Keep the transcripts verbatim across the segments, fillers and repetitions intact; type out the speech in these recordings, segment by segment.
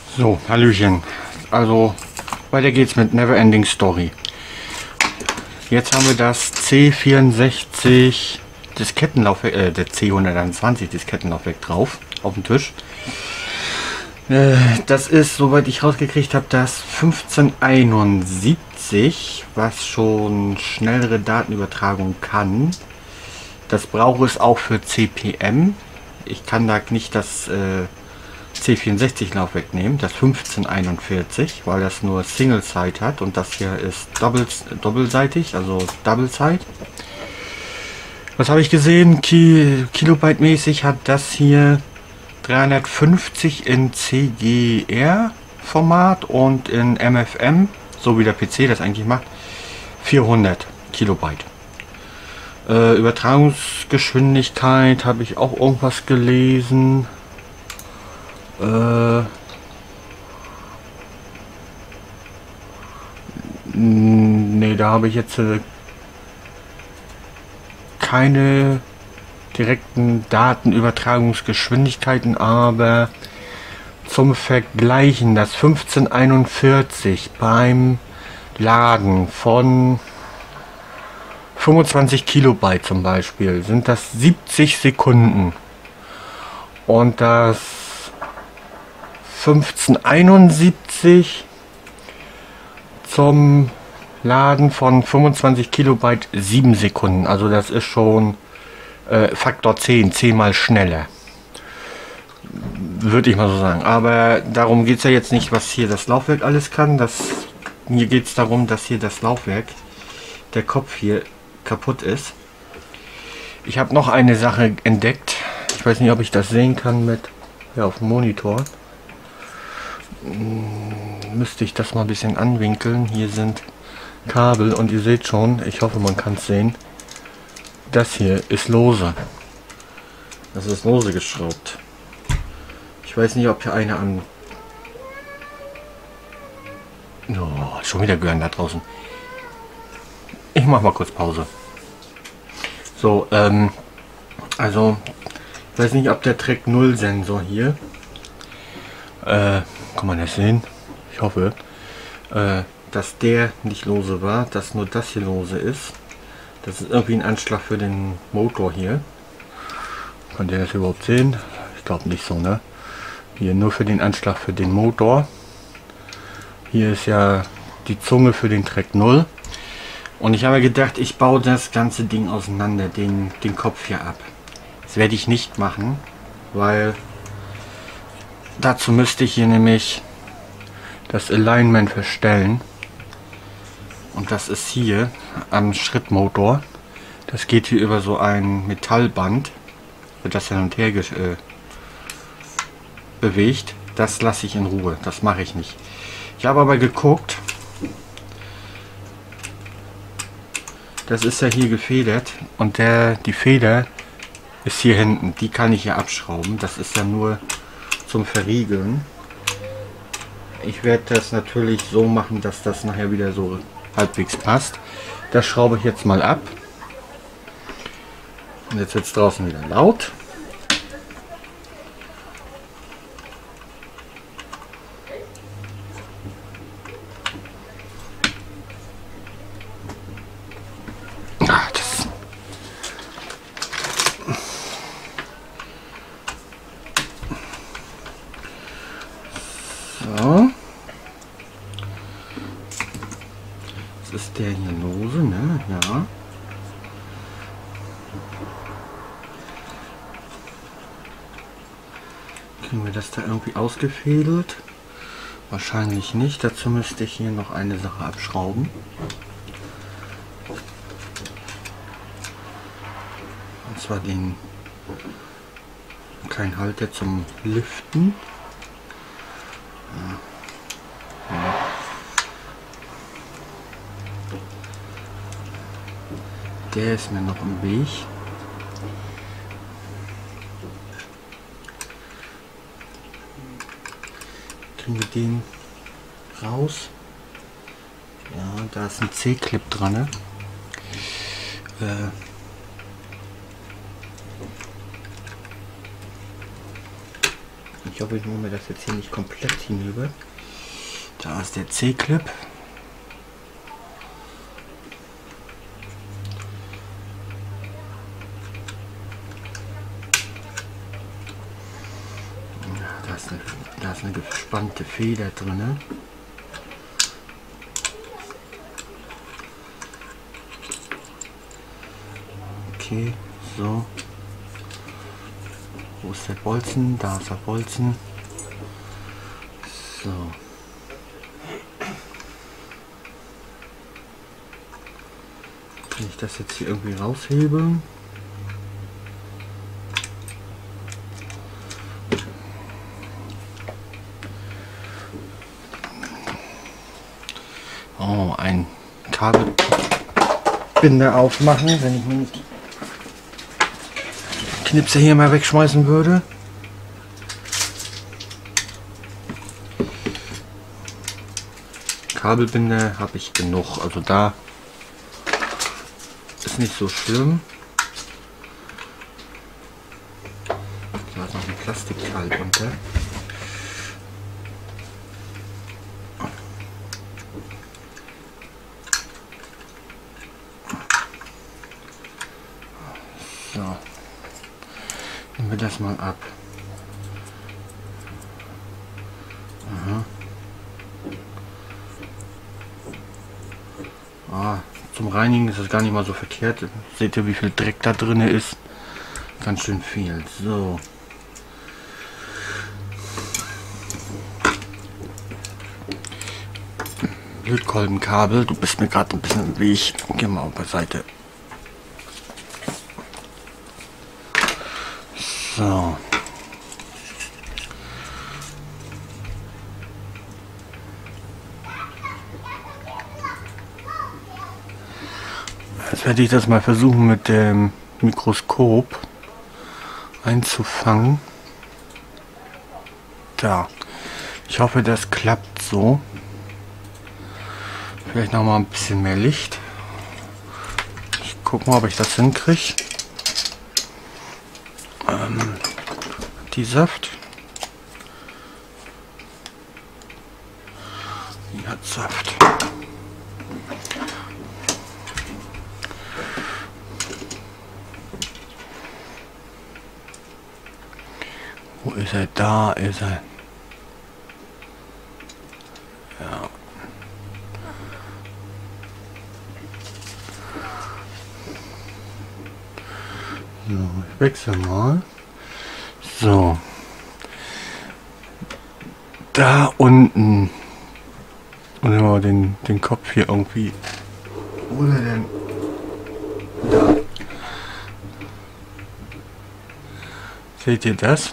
So, Hallöchen. Also, weiter geht's mit Neverending Story. Jetzt haben wir das C vierundsechzig Diskettenlaufwerk, äh, der C hunderteinundzwanzig Diskettenlaufwerk drauf, auf dem Tisch. Äh, das ist, soweit ich rausgekriegt habe, das fünfzehnhunderteinundsiebzig, was schon schnellere Datenübertragung kann. Das brauche es auch für C P M. Ich kann da nicht das äh, C vierundsechzig Laufwerk nehmen, das fünfzehnhunderteinundvierzig, weil das nur Single Side hat und das hier ist Double, doppelseitig, also Double Side. Was habe ich gesehen? Ki Kilobyte mäßig hat das hier dreihundertfünfzig in C G R Format und in M F M, so wie der P C das eigentlich macht, vierhundert Kilobyte. Äh, Übertragungsgeschwindigkeit habe ich auch irgendwas gelesen. Äh, nee, da habe ich jetzt äh, keine direkten Datenübertragungsgeschwindigkeiten, aber zum Vergleichen das fünfzehnhunderteinundvierzig beim Laden von fünfundzwanzig Kilobyte zum Beispiel sind das siebzig Sekunden und das fünfzehnhunderteinundsiebzig zum Laden von fünfundzwanzig Kilobyte sieben Sekunden. Also das ist schon äh, Faktor zehn, zehnmal schneller. Würde ich mal so sagen. Aber darum geht es ja jetzt nicht, was hier das Laufwerk alles kann. Das, hier geht es darum, dass hier das Laufwerk, der Kopf hier kaputt ist. Ich habe noch eine Sache entdeckt. Ich weiß nicht, ob ich das sehen kann mit ja, auf dem Monitor. Müsste ich das mal ein bisschen anwinkeln. Hier sind Kabel und ihr seht schon, ich hoffe man kann es sehen, das hier ist lose. Das ist lose geschraubt. Ich weiß nicht, ob hier eine an... Oh, schon wieder gehören da draußen. Ich mach mal kurz Pause. So, ähm, also, ich weiß nicht, ob der Track null Sensor hier, äh, kann man das sehen? Ich hoffe, äh, dass der nicht lose war, dass nur das hier lose ist. Das ist irgendwie ein Anschlag für den Motor hier. Könnt ihr das überhaupt sehen? Ich glaube nicht so, ne? Hier nur für den Anschlag für den Motor. Hier ist ja die Zunge für den Track null. Und ich habe gedacht, ich baue das ganze Ding auseinander, den, den Kopf hier ab. Das werde ich nicht machen, weil dazu müsste ich hier nämlich das Alignment verstellen. Und das ist hier am Schrittmotor. Das geht hier über so ein Metallband, wird das hin und her äh, bewegt. Das lasse ich in Ruhe, das mache ich nicht. Ich habe aber geguckt, das ist ja hier gefedert und der, die Feder ist hier hinten. Die kann ich hier abschrauben. Das ist ja nur zum Verriegeln. Ich werde das natürlich so machen, dass das nachher wieder so halbwegs passt. Das schraube ich jetzt mal ab. Und jetzt wird es draußen wieder laut. Ah, das so. Das ist der hier lose, ne? Ja. Kriegen wir das da irgendwie ausgefädelt? Wahrscheinlich nicht. Dazu müsste ich hier noch eine Sache abschrauben. Und zwar den kleinen Halter zum Lüften. Ja. Ja. Der ist mir noch im Weg. Kriegen wir den raus? Ja, da ist ein C-Clip dran. Äh, Ich hoffe, ich muss mir das jetzt hier nicht komplett hinüber. Da ist der C-Clip. Da ist eine, da ist eine gespannte Feder drin. Okay, so. Wo ist der Bolzen? Da ist der Bolzen. So. Kann ich das jetzt hier irgendwie raushebeln? Oh, ein Kabelbinder aufmachen, wenn ich mir nicht die Knipse hier mal wegschmeißen würde. Kabelbinder habe ich genug, also da ist nicht so schlimm. Da ist noch ein Plastikteil unter. So, nehmen wir das mal ab. Aha. Ah, zum Reinigen ist das gar nicht mal so verkehrt. Seht ihr, wie viel Dreck da drin ist? Ganz schön viel. So. Lötkolbenkabel, du bist mir gerade ein bisschen im Weg. Geh mal auf beiseite. So. Jetzt werde ich das mal versuchen mit dem Mikroskop einzufangen. Da. Ich hoffe, das klappt so. Vielleicht noch mal ein bisschen mehr Licht. Ich gucke mal, ob ich das hinkriege. Ähm, die Saft. Die hat Saft. Wo ist er? Da ist er. Ja. So, ich wechsle mal. So. Da unten. Und immer den, den Kopf hier irgendwie. Wo ist er denn? Da. Seht ihr das?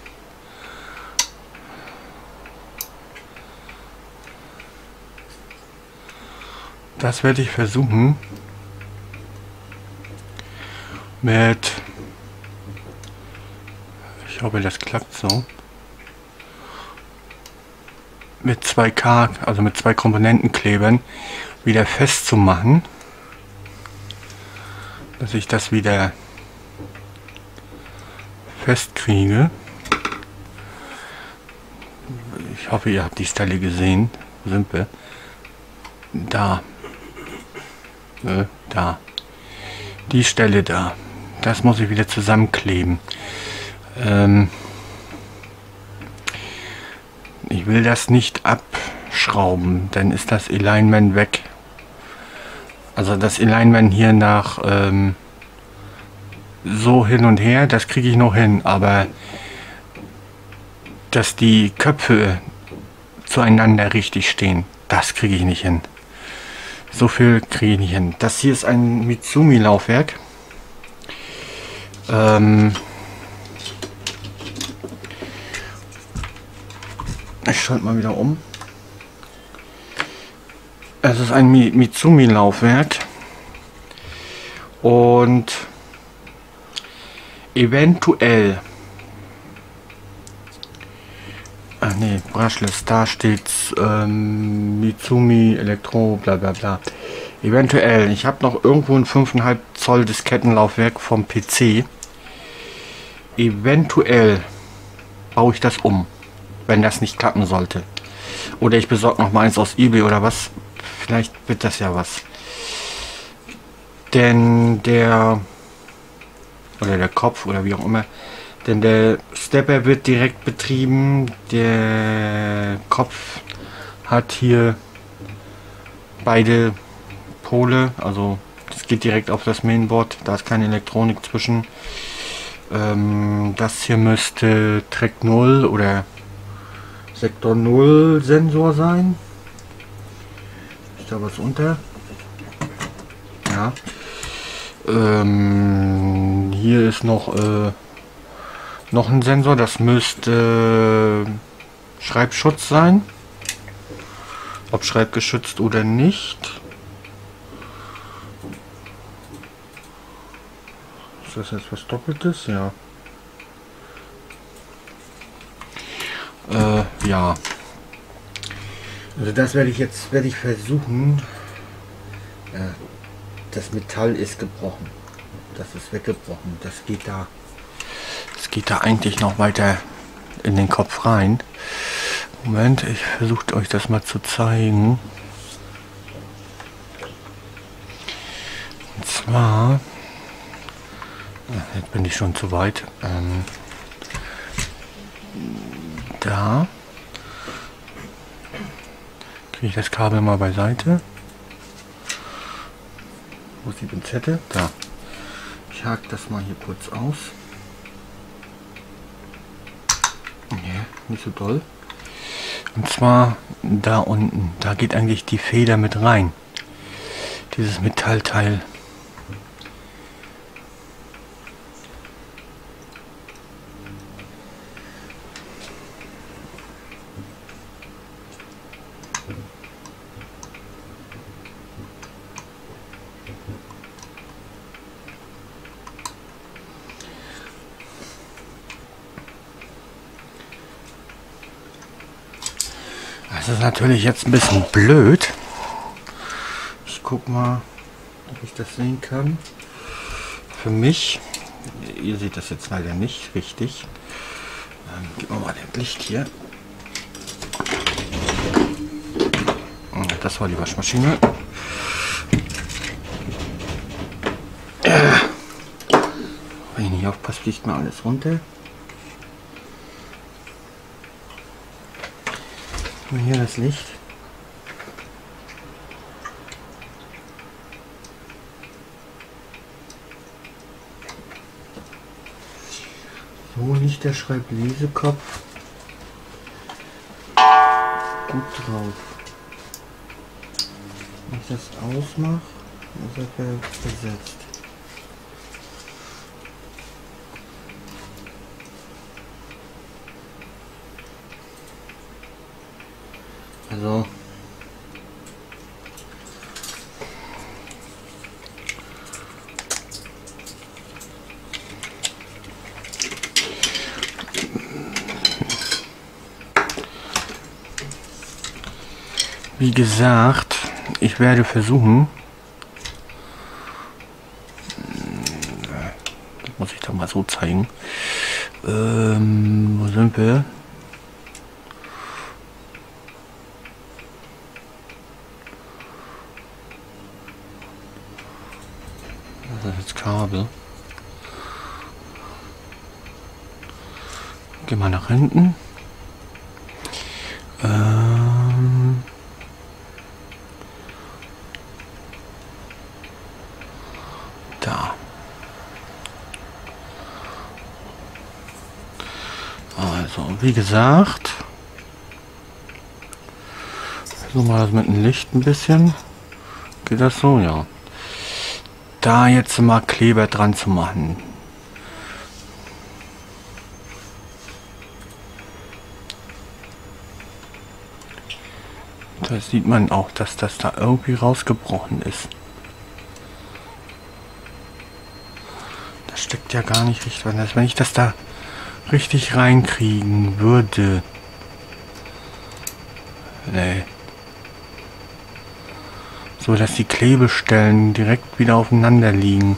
Das werde ich versuchen mit, ich hoffe, das klappt so, mit zwei K, also mit zwei Komponentenklebern wieder festzumachen, dass ich das wieder festkriege. Ich hoffe, ihr habt die Stelle gesehen. Wo sind wir? Da. Äh, da. Die Stelle da. Das muss ich wieder zusammenkleben. Ähm, ich will das nicht abschrauben, dann ist das Alignment weg. Also das Alignment hier nach ähm, so hin und her, das kriege ich noch hin, aber dass die Köpfe zueinander richtig stehen, das kriege ich nicht hin. So viel kriege ich nicht hin. Das hier ist ein Mitsumi Laufwerk. Ähm ich schalte mal wieder um. Es ist ein Mitsumi Laufwerk und eventuell, ach nee, Brushless, da steht's ähm, Mitsumi Elektro bla bla bla. Eventuell, ich habe noch irgendwo ein fünf Komma fünf Zoll Diskettenlaufwerk vom P C. Eventuell baue ich das um. wenn das nicht klappen sollte. Oder ich besorge noch mal eins aus eBay oder was. Vielleicht wird das ja was. Denn der oder der Kopf oder wie auch immer, denn der Stepper wird direkt betrieben. Der Kopf hat hier beide Pole, also das geht direkt auf das Mainboard, da ist keine Elektronik zwischen. Ähm, das hier müsste Track null oder Sektor null Sensor sein. Ist da was unter? Ja. Ähm, hier ist noch äh, noch ein Sensor, das müsste äh, Schreibschutz sein. Ob schreibgeschützt oder nicht. Ist das jetzt was Doppeltes? Ja. Äh, ja. Also das werde ich jetzt werde ich versuchen. Ja, das Metall ist gebrochen. Das ist weggebrochen. Das geht da. Das geht da eigentlich noch weiter in den Kopf rein. Moment, ich versuche euch das mal zu zeigen. Und zwar, jetzt bin ich schon zu weit. Ähm, da kriege ich das Kabel mal beiseite. Wo ist die Pinzette? Da. Ich hake das mal hier kurz aus. Nee, nicht so doll. Und zwar da unten, da geht eigentlich die Feder mit rein. Dieses Metallteil. Das ist natürlich jetzt ein bisschen blöd. Ich guck mal, ob ich das sehen kann. Für mich, ihr seht das jetzt leider nicht richtig. Ähm, gib mir mal das Licht hier. Das war die Waschmaschine. Wenn ich nicht aufpasse, fliegt mir alles runter. Hier das Licht. So liegt der Schreiblesekopf gut drauf. Wenn ich das ausmache, ist er besetzt. Also wie gesagt, ich werde versuchen, das muss ich doch mal so zeigen. Ähm, wo sind wir? Das ist jetzt Kabel. Geh mal nach hinten. Ähm da. Also, wie gesagt, so mal das mit dem Licht ein bisschen. Geht das so? Ja. Da jetzt mal Kleber dran zu machen. Da sieht man auch, dass das da irgendwie rausgebrochen ist. Das steckt ja gar nicht richtig dran. Wenn ich das da richtig reinkriegen würde. Nee. So dass die Klebestellen direkt wieder aufeinander liegen.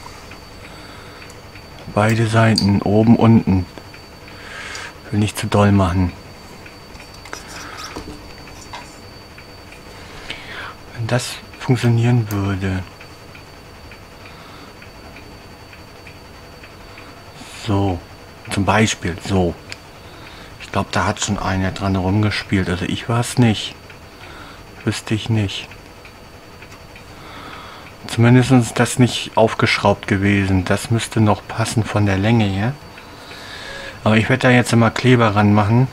Beide Seiten, oben, unten. Will nicht zu doll machen. wenn das funktionieren würde. So, zum Beispiel, so. Ich glaube, da hat schon einer dran rumgespielt. Also ich war es nicht. Wüsste ich nicht. Zumindest ist das nicht aufgeschraubt gewesen. Das müsste noch passen von der Länge her. Aber ich werde da jetzt immer Kleber ranmachen.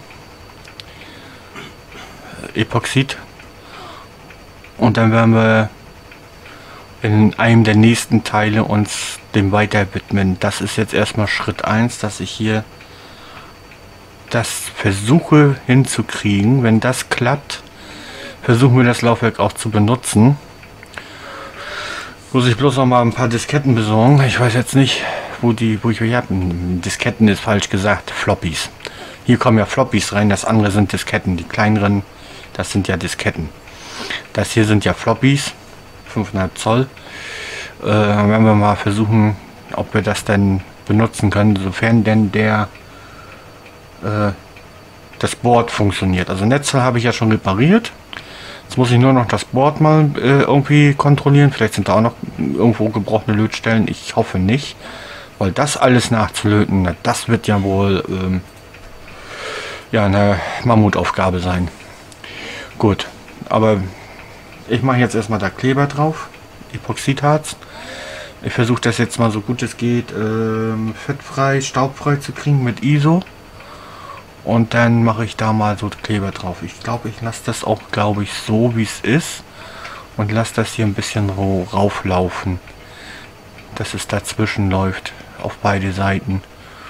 Epoxid. Und dann werden wir in einem der nächsten Teile uns dem weiter widmen. Das ist jetzt erstmal Schritt eins, dass ich hier das versuche hinzukriegen. Wenn das klappt, versuchen wir das Laufwerk auch zu benutzen. Muss ich bloß noch mal ein paar Disketten besorgen. Ich weiß jetzt nicht, wo die, wo ich welche habe. Disketten ist falsch gesagt, Floppies. Hier kommen ja Floppies rein, das andere sind Disketten. Die kleineren, das sind ja Disketten. Das hier sind ja Floppies, fünf Komma fünf Zoll. Äh, werden wir mal versuchen, ob wir das denn benutzen können, sofern denn der äh, das Board funktioniert. Also Netzteil habe ich ja schon repariert. Jetzt muss ich nur noch das Board mal äh, irgendwie kontrollieren. Vielleicht sind da auch noch irgendwo gebrochene Lötstellen. Ich hoffe nicht. Weil das alles nachzulöten, na, das wird ja wohl ähm, ja, eine Mammutaufgabe sein. Gut, aber ich mache jetzt erstmal da Kleber drauf. Epoxidharz. Ich versuche das jetzt mal so gut es geht ähm, fettfrei, staubfrei zu kriegen mit I S O. Und dann mache ich da mal so Kleber drauf. Ich glaube, ich lasse das auch, glaube ich, so wie es ist. Und lasse das hier ein bisschen rauflaufen. Dass es dazwischen läuft. Auf beide Seiten.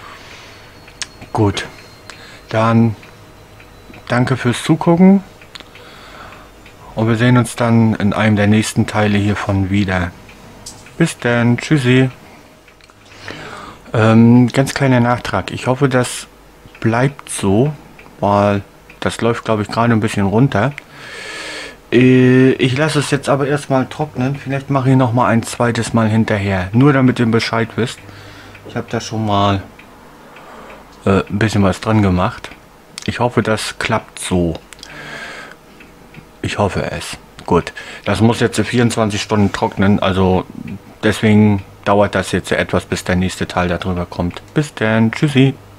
Gut. Dann danke fürs Zugucken. Und wir sehen uns dann in einem der nächsten Teile hiervon wieder. Bis dann. Tschüssi. Ähm, ganz kleiner Nachtrag. Ich hoffe, das bleibt so, weil das läuft, glaube ich, gerade ein bisschen runter. Äh, ich lasse es jetzt aber erstmal trocknen. Vielleicht mache ich noch mal ein zweites Mal hinterher. Nur damit ihr Bescheid wisst. Ich habe da schon mal äh, ein bisschen was dran gemacht. Ich hoffe, das klappt so. Ich hoffe es. Gut. Das muss jetzt vierundzwanzig Stunden trocknen. Also deswegen dauert das jetzt etwas, bis der nächste Teil darüber kommt. Bis dann. Tschüssi.